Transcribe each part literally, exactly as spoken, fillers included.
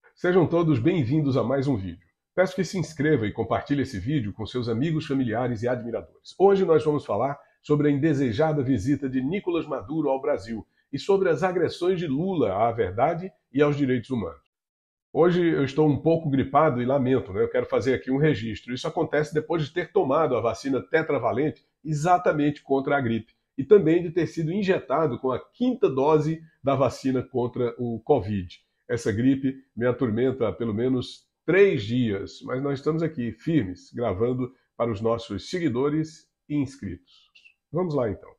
Sejam todos bem-vindos a mais um vídeo. Peço que se inscreva e compartilhe esse vídeo com seus amigos, familiares e admiradores. Hoje nós vamos falar sobre a indesejada visita de Nicolás Maduro ao Brasil e sobre as agressões de Lula à verdade e aos direitos humanos. Hoje eu estou um pouco gripado e lamento, né? Eu quero fazer aqui um registro. Isso acontece depois de ter tomado a vacina tetravalente exatamente contra a gripe e também de ter sido injetado com a quinta dose da vacina contra o Covid. Essa gripe me atormenta há pelo menos três dias, mas nós estamos aqui firmes, gravando para os nossos seguidores e inscritos. Vamos lá então.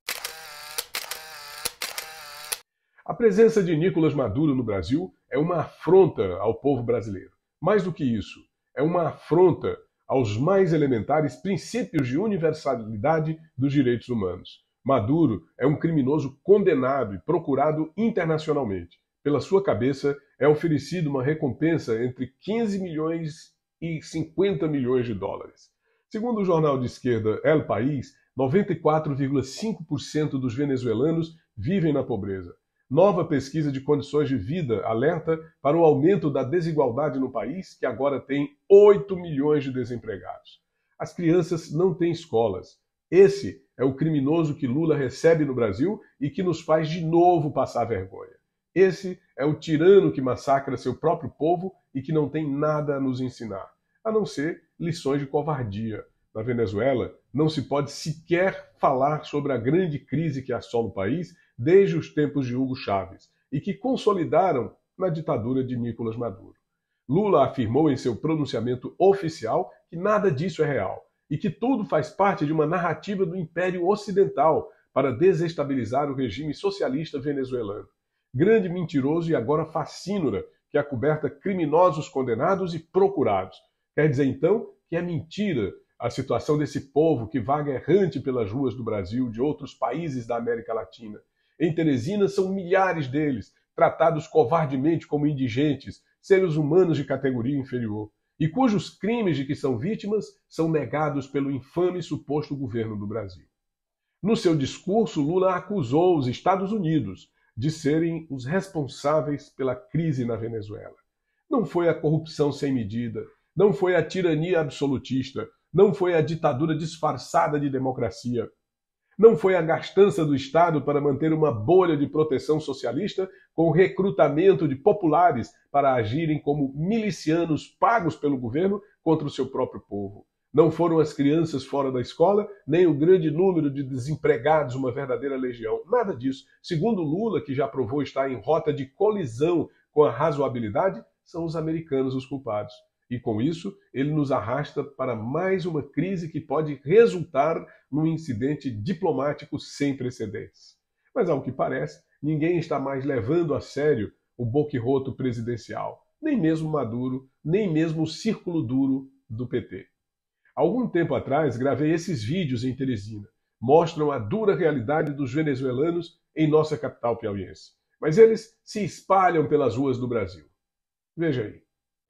A presença de Nicolás Maduro no Brasil é uma afronta ao povo brasileiro. Mais do que isso, é uma afronta aos mais elementares princípios de universalidade dos direitos humanos. Maduro é um criminoso condenado e procurado internacionalmente. Pela sua cabeça é oferecida uma recompensa entre quinze milhões e cinquenta milhões de dólares. Segundo o jornal de esquerda El País, noventa e quatro vírgula cinco por cento dos venezuelanos vivem na pobreza. Nova pesquisa de condições de vida alerta para o aumento da desigualdade no país, que agora tem oito milhões de desempregados. As crianças não têm escolas. Esse é o criminoso que Lula recebe no Brasil e que nos faz de novo passar vergonha. Esse é o tirano que massacra seu próprio povo e que não tem nada a nos ensinar, a não ser lições de covardia. Na Venezuela, não se pode sequer falar sobre a grande crise que assola o país desde os tempos de Hugo Chávez e que consolidaram na ditadura de Nicolás Maduro. Lula afirmou em seu pronunciamento oficial que nada disso é real e que tudo faz parte de uma narrativa do Império Ocidental para desestabilizar o regime socialista venezuelano. Grande mentiroso e agora facínora, que acoberta criminosos condenados e procurados. Quer dizer, então, que é mentira a situação desse povo que vaga errante pelas ruas do Brasil, de outros países da América Latina. Em Teresina são milhares deles, tratados covardemente como indigentes, seres humanos de categoria inferior, e cujos crimes de que são vítimas são negados pelo infame suposto governo do Brasil. No seu discurso, Lula acusou os Estados Unidos de serem os responsáveis pela crise na Venezuela. Não foi a corrupção sem medida, não foi a tirania absolutista, não foi a ditadura disfarçada de democracia, não foi a gastança do Estado para manter uma bolha de proteção socialista com o recrutamento de populares para agirem como milicianos pagos pelo governo contra o seu próprio povo. Não foram as crianças fora da escola, nem o grande número de desempregados, uma verdadeira legião. Nada disso. Segundo Lula, que já provou estar em rota de colisão com a razoabilidade, são os americanos os culpados. E com isso, ele nos arrasta para mais uma crise que pode resultar num incidente diplomático sem precedentes. Mas, ao que parece, ninguém está mais levando a sério o boquirroto presidencial. Nem mesmo Maduro, nem mesmo o círculo duro do P T. Algum tempo atrás, gravei esses vídeos em Teresina. Mostram a dura realidade dos venezuelanos em nossa capital piauiense. Mas eles se espalham pelas ruas do Brasil. Veja aí.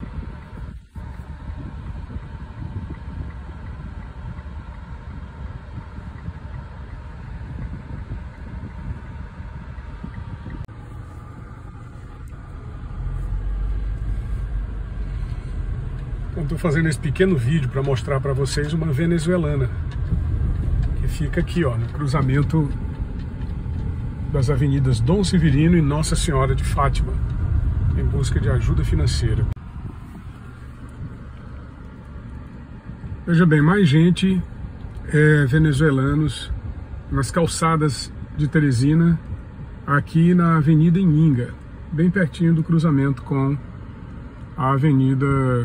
Estou fazendo esse pequeno vídeo para mostrar para vocês uma venezuelana que fica aqui, ó, no cruzamento das avenidas Dom Severino e Nossa Senhora de Fátima, em busca de ajuda financeira. Veja bem, mais gente, é, venezuelanos, nas calçadas de Teresina, aqui na Avenida Inhinga, bem pertinho do cruzamento com a Avenida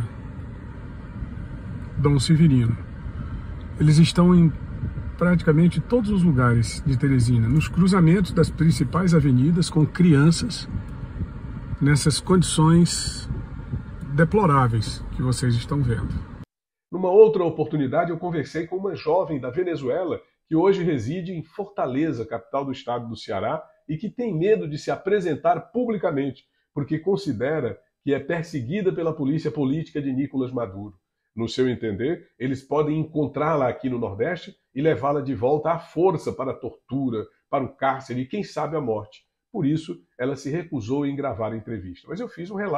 Dom Severino. Eles estão em praticamente todos os lugares de Teresina, nos cruzamentos das principais avenidas, com crianças, nessas condições deploráveis que vocês estão vendo. Numa outra oportunidade, eu conversei com uma jovem da Venezuela que hoje reside em Fortaleza, capital do estado do Ceará, e que tem medo de se apresentar publicamente, porque considera que é perseguida pela polícia política de Nicolás Maduro. No seu entender, eles podem encontrá-la aqui no Nordeste e levá-la de volta à força para a tortura, para o cárcere e, quem sabe, a morte. Por isso, ela se recusou em gravar a entrevista. Mas eu fiz um relato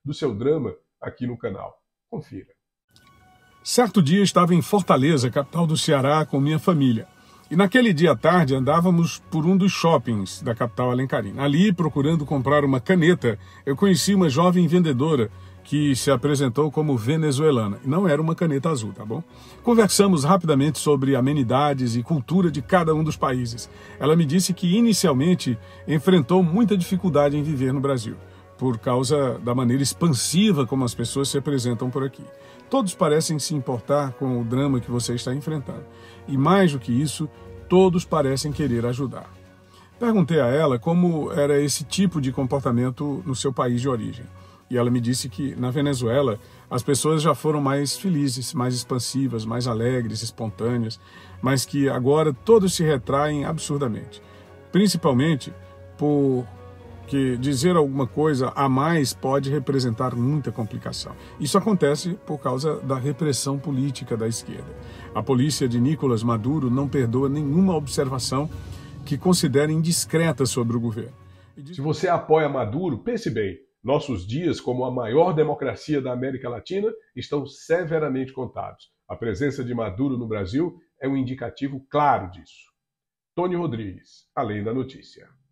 do seu drama aqui no canal. Confira. Certo dia estava em Fortaleza, capital do Ceará, com minha família. E naquele dia à tarde andávamos por um dos shoppings da capital alencarina. Ali, procurando comprar uma caneta, eu conheci uma jovem vendedora que se apresentou como venezuelana. E não era uma caneta azul, tá bom? Conversamos rapidamente sobre amenidades e cultura de cada um dos países. Ela me disse que inicialmente enfrentou muita dificuldade em viver no Brasil, por causa da maneira expansiva como as pessoas se apresentam por aqui. Todos parecem se importar com o drama que você está enfrentando. E mais do que isso, todos parecem querer ajudar. Perguntei a ela como era esse tipo de comportamento no seu país de origem. E ela me disse que, na Venezuela, as pessoas já foram mais felizes, mais expansivas, mais alegres, espontâneas, mas que agora todos se retraem absurdamente. Principalmente porque dizer alguma coisa a mais pode representar muita complicação. Isso acontece por causa da repressão política da esquerda. A polícia de Nicolás Maduro não perdoa nenhuma observação que considere indiscreta sobre o governo. Se você apoia Maduro, pense bem. Nossos dias, como a maior democracia da América Latina, estão severamente contados. A presença de Maduro no Brasil é um indicativo claro disso. Tony Rodrigues, Além da Notícia.